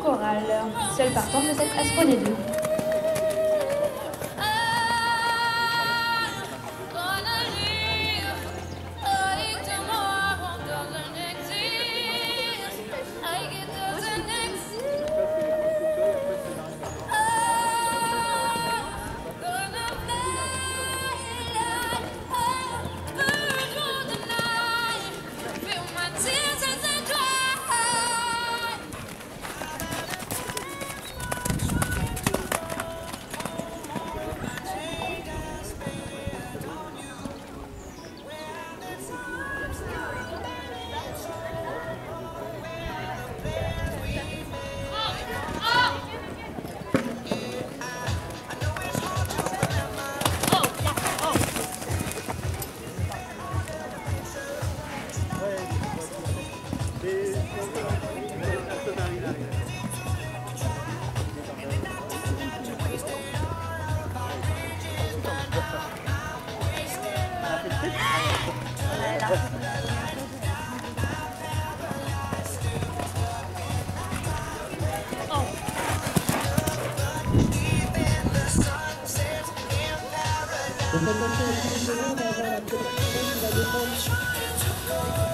chorale, seule partante de cette astronélie. Donc, attention, si vous voulez, on va avoir la protection de la défense.